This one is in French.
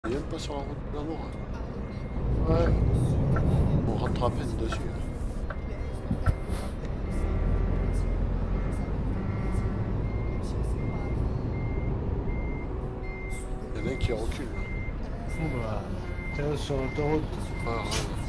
Il est même pas sur la route de l'amour. Ouais. On rentre à peine dessus. Il y en a un qui recule. Bon bah, t'es sur l'autoroute. Ah, ouais.